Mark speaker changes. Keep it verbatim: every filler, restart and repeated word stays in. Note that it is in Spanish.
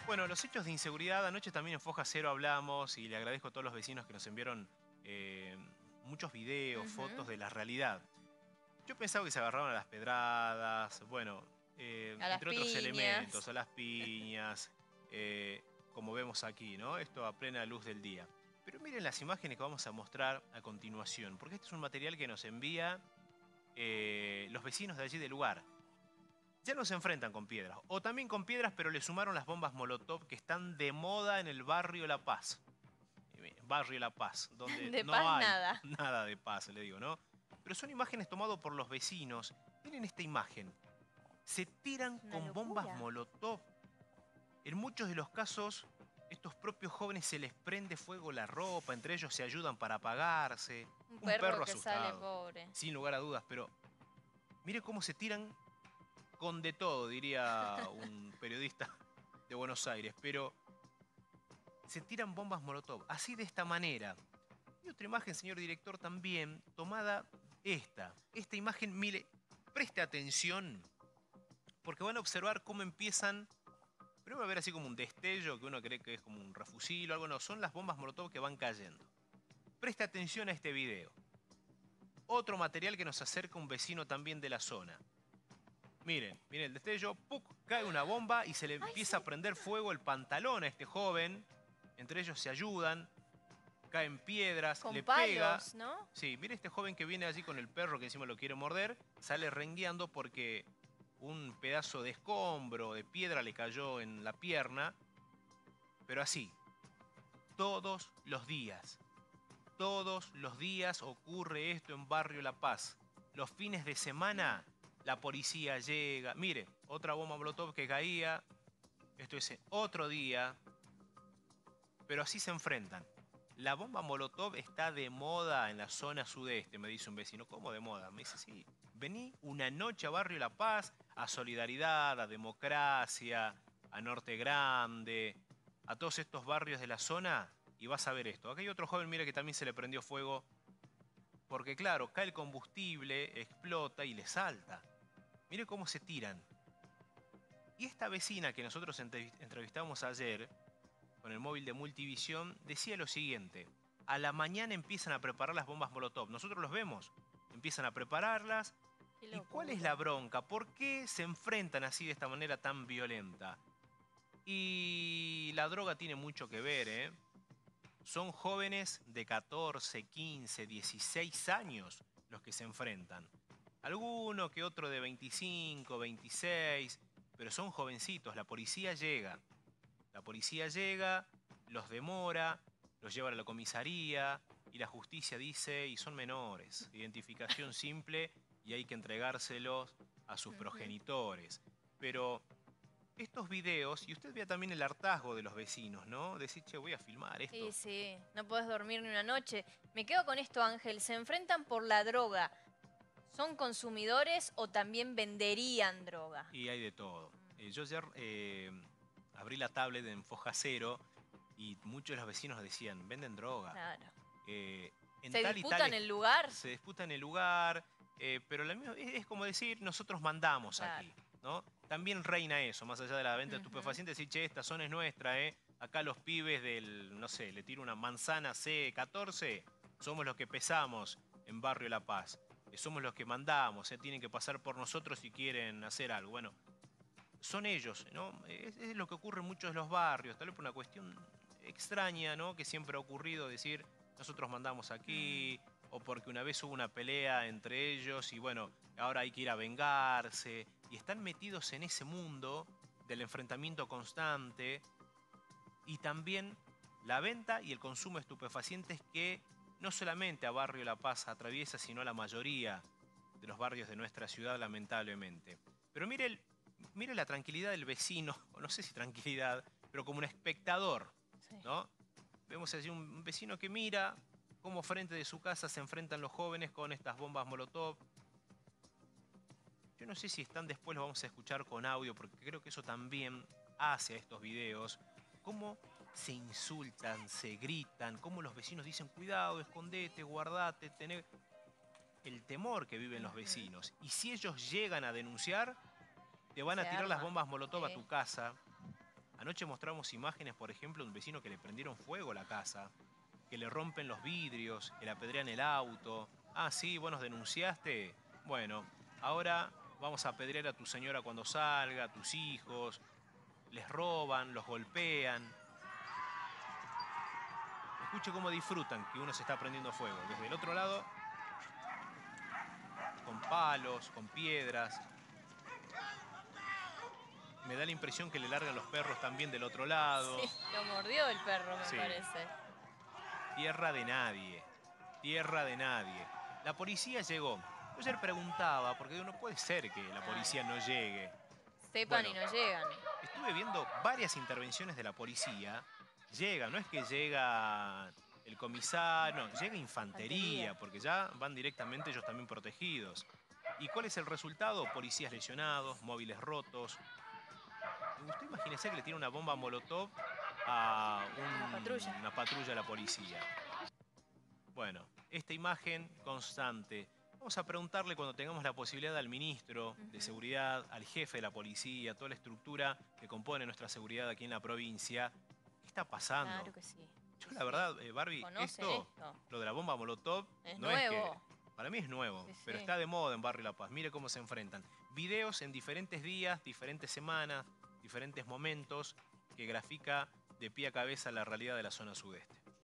Speaker 1: Bueno, los hechos de inseguridad, anoche también en Foja Cero hablamos y le agradezco a todos los vecinos que nos enviaron eh, muchos videos, fotos
Speaker 2: Ujú.
Speaker 1: de la realidad. Yo pensaba que se agarraban a las pedradas, bueno, eh,
Speaker 2: A las
Speaker 1: entre otros elementos,
Speaker 2: piñas.
Speaker 1: a las piñas, eh, como vemos aquí, ¿no? Esto a plena luz del día. Pero miren las imágenes que vamos a mostrar a continuación, porque este es un material que nos envía eh, los vecinos de allí del lugar. Ya no se enfrentan con piedras, o también con piedras, pero le sumaron las bombas Molotov que están de moda en el barrio La Paz. Barrio La Paz, donde
Speaker 2: De
Speaker 1: no
Speaker 2: paz
Speaker 1: hay
Speaker 2: nada.
Speaker 1: nada de paz, le digo, ¿no? Pero son imágenes tomadas por los vecinos. Miren esta imagen. Se tiran
Speaker 2: Es una
Speaker 1: con bombas
Speaker 2: locura.
Speaker 1: Molotov. En muchos de los casos, estos propios jóvenes se les prende fuego la ropa, entre ellos se ayudan para apagarse.
Speaker 2: Un
Speaker 1: Un
Speaker 2: perro
Speaker 1: perro
Speaker 2: que sale
Speaker 1: asustado,
Speaker 2: pobre.
Speaker 1: sin lugar a dudas, pero mire cómo se tiran con de todo, diría un periodista de Buenos Aires, pero se tiran bombas Molotov, así de esta manera. Y otra imagen, señor director, también tomada esta. Esta imagen, mire, preste atención, porque van a observar cómo empiezan. Primero va a ver así como un destello, que uno cree que es como un refusil o algo, no, son las bombas Molotov que van cayendo. Preste atención a este video. Otro material que nos acerca un vecino también de la zona. Miren, miren el destello, ¡puc! Cae una bomba y se le
Speaker 2: ¡Ay,
Speaker 1: empieza a
Speaker 2: sí!
Speaker 1: prender fuego el pantalón a este joven. Entre ellos se ayudan, caen piedras,
Speaker 2: Con
Speaker 1: le pega.
Speaker 2: palos, ¿no?
Speaker 1: Sí, mire este joven que viene allí con el perro que encima lo quiere morder, sale rengueando porque un pedazo de escombro, de piedra le cayó en la pierna. Pero así, todos los días. Todos los días ocurre esto en Barrio La Paz. Los fines de semana la policía llega. Mire, otra bomba Molotov que caía. Esto es otro día. Pero así se enfrentan. La bomba Molotov está de moda en la zona sudeste, me dice un vecino. ¿Cómo de moda? Me dice, sí. Vení una noche a Barrio La Paz, a Solidaridad, a Democracia, a Norte Grande, a todos estos barrios de la zona y vas a ver esto. Acá hay otro joven, mira que también se le prendió fuego porque claro, cae el combustible, explota y le salta. Mire cómo se tiran. Y esta vecina que nosotros entrevistamos ayer, con el móvil de Multivisión, decía lo siguiente. A la mañana empiezan a preparar las bombas Molotov. Nosotros los vemos. Empiezan a prepararlas.
Speaker 2: Qué
Speaker 1: ¿Y cuál es la
Speaker 2: locura.
Speaker 1: bronca? ¿Por qué se enfrentan así de esta manera tan violenta? Y la droga tiene mucho que ver, ¿eh? Son jóvenes de catorce, quince, dieciséis años los que se enfrentan. Alguno que otro de veinticinco, veintiséis, pero son jovencitos. La policía llega. La policía llega, los demora, los lleva a la comisaría y la justicia dice, y son menores, identificación simple y hay que entregárselos a sus
Speaker 2: Ujú.
Speaker 1: progenitores. Pero estos videos, y usted vea también el hartazgo de los vecinos, ¿no? Decir, che, voy a filmar
Speaker 2: Sí,
Speaker 1: esto.
Speaker 2: sí. No podés dormir ni una noche. Me quedo con esto, Ángel. Se enfrentan por la droga. ¿Son consumidores o también venderían droga?
Speaker 1: Y hay de todo. Eh, yo ayer eh, abrí la tablet en Foja Cero y muchos de los vecinos decían, venden droga.
Speaker 2: Claro.
Speaker 1: Eh, en
Speaker 2: ¿Se
Speaker 1: tal y tal
Speaker 2: disputan el lugar?
Speaker 1: se disputa en el lugar, eh, pero la misma, es, es como decir, nosotros mandamos
Speaker 2: Claro.
Speaker 1: aquí, ¿no? También reina eso, más allá de la venta de
Speaker 2: Ujú.
Speaker 1: estupefacientes, decir, che, esta zona es nuestra, ¿eh? Acá los pibes del, no sé, le tiro una manzana C catorce, somos los que pesamos en Barrio La Paz. Eh, somos los que mandamos, ¿eh? Tienen que pasar por nosotros si quieren hacer algo. Bueno, son ellos, ¿no? Es, es lo que ocurre en muchos de los barrios, tal vez por una cuestión extraña, ¿no? Que siempre ha ocurrido, decir, nosotros mandamos
Speaker 2: Mm.
Speaker 1: aquí, o porque una vez hubo una pelea entre ellos y bueno, ahora hay que ir a vengarse, y están metidos en ese mundo del enfrentamiento constante, y también la venta y el consumo de estupefacientes que no solamente a Barrio La Paz atraviesa, sino a la mayoría de los barrios de nuestra ciudad, lamentablemente. Pero mire, el, mire la tranquilidad del vecino, o no sé si tranquilidad, pero como un espectador,
Speaker 2: Sí.
Speaker 1: ¿no? Vemos allí un vecino que mira cómo frente de su casa se enfrentan los jóvenes con estas bombas Molotov. Yo no sé si están después, lo vamos a escuchar con audio, porque creo que eso también hace a estos videos. Cómo se insultan, se gritan, cómo los vecinos dicen, cuidado, escondete, guardate, tener el temor que viven los
Speaker 2: Ujú.
Speaker 1: vecinos. Y si ellos llegan a denunciar, te van
Speaker 2: Se
Speaker 1: a tirar las
Speaker 2: arma.
Speaker 1: bombas Molotov a
Speaker 2: Sí.
Speaker 1: tu casa. Anoche mostramos imágenes, por ejemplo, de un vecino que le prendieron fuego a la casa, que le rompen los vidrios, que le apedrean el auto. Ah, sí, vos nos denunciaste. Bueno, ahora vamos a apedrear a tu señora cuando salga, a tus hijos. Les roban, los golpean. Escuche cómo disfrutan que uno se está prendiendo fuego. Desde el otro lado, con palos, con piedras. Me da la impresión que le largan los perros también del otro lado.
Speaker 2: Sí, lo mordió el perro, me
Speaker 1: Sí.
Speaker 2: parece.
Speaker 1: Tierra de nadie. Tierra de nadie. La policía llegó. Yo ayer preguntaba, porque no puede ser que la policía no llegue.
Speaker 2: Sepan
Speaker 1: Bueno,
Speaker 2: y no llegan.
Speaker 1: Estuve viendo varias intervenciones de la policía. Llega, no es que llega el comisario, no, llega infantería,
Speaker 2: Infantería.
Speaker 1: porque ya van directamente ellos también protegidos. ¿Y cuál es el resultado? Policías lesionados, móviles rotos. Usted imagínese que le tiene una bomba molotov a un-
Speaker 2: Una patrulla.
Speaker 1: una patrulla de la policía. Bueno, esta imagen constante. Vamos a preguntarle cuando tengamos la posibilidad al ministro de
Speaker 2: Ujú.
Speaker 1: Seguridad, al jefe de la policía, toda la estructura que compone nuestra seguridad aquí en la provincia. ¿Qué está pasando?
Speaker 2: Claro que sí.
Speaker 1: Yo
Speaker 2: Sí,
Speaker 1: la
Speaker 2: sí.
Speaker 1: verdad, eh, Barbie,
Speaker 2: ¿Conocen
Speaker 1: esto,
Speaker 2: esto?
Speaker 1: lo de la bomba molotov,
Speaker 2: Es
Speaker 1: no es
Speaker 2: nuevo.
Speaker 1: que... Para mí es nuevo,
Speaker 2: Sí,
Speaker 1: pero
Speaker 2: sí.
Speaker 1: está de moda en Barrio La Paz. Mire cómo se enfrentan. Videos en diferentes días, diferentes semanas, diferentes momentos que grafica de pie a cabeza la realidad de la zona sudeste.